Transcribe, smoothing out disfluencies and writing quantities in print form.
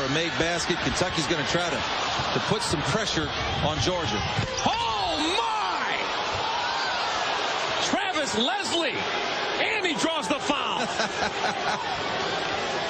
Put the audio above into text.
a made basket. Kentucky's going to try to put some pressure on Georgia. Oh, my! Travis Leslie. And he draws the foul.